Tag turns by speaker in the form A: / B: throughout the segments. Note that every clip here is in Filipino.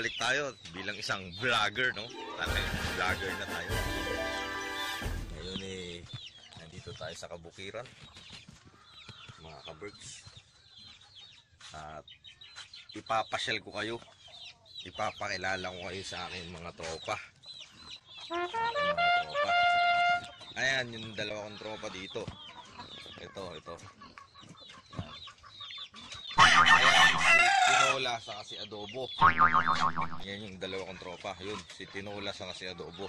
A: bumalik tayo bilang isang vlogger, no? Vlogger na tayo. Ngayon nandito tayo sa kabukiran, mga ka-berks. At ipapasyal ko kayo, ipapakilala ko kayo sa aking mga tropa. Ayan, yung dalawa kong tropa dito. Ito. Ayan, si Tinola sa kasi Adobo. Yan yung dalawa kong tropa. Yun, si Tinola sa kasi Adobo.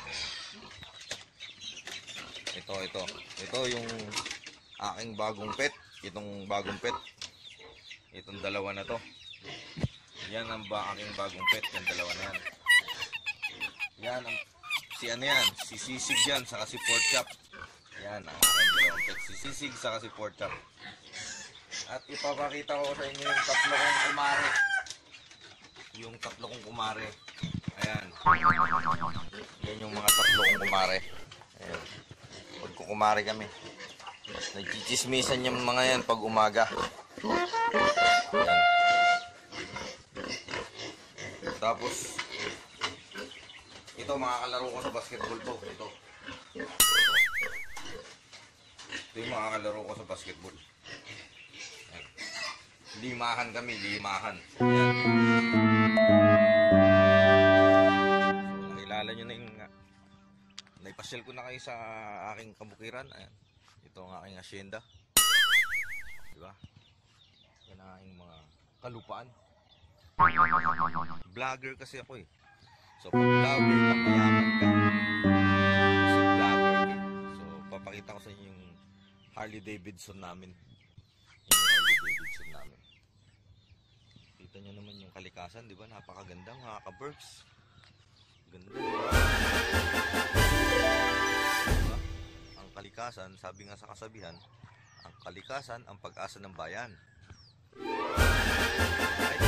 A: Ito yung aking bagong pet. Itong bagong pet. Itong dalawa na to. Yan ang aking bagong pet. Yung dalawa na yan. Yan ang si Sisig yan sa kasi Pork Chop. Yan ang aking dalawang pet. Si Sisig sa kasi Pork Chop. At ipapakita ko sa inyo yung tatlo kong kumare. Yung tatlo kong kumare. Ayan. Yan yung mga tatlo kong kumare. Ayan. Pagkukumare kami. Nagchichismisan yung mga yan pag umaga. Ayan. Tapos, ito mga kalaro ko sa basketball to. Ito yung mga kalaro ko sa basketball. Limahan kami, limahan. Ayan. So, nakilala nyo na yung naipasyal ko na kayo sa aking kabukiran. Ayan. Ito ang aking asyenda. Diba? Yan ang aking mga kalupaan. Vlogger kasi ako eh. So pag vlogger ka, mayaman ka. Kasi vlogger ka. So papakita ko sa inyo yung Harley Davidson namin. Kita nyo naman yung kalikasan, di ba? Napakaganda mga ka-berks. Ganda, di ba? Diba? Ang kalikasan, sabi nga sa kasabihan, ang kalikasan ang pag-asa ng bayan. Right?